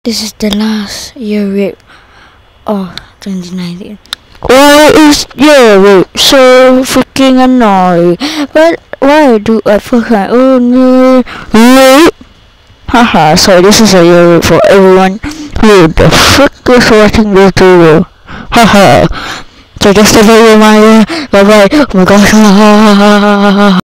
This is the last earrape of 2019. Why is earrape so freaking annoying? But why do I fucking only rape? Haha, so this is a earrape for everyone who the frick is watching this video. Haha. So just a video, my bye bye. Oh my gosh.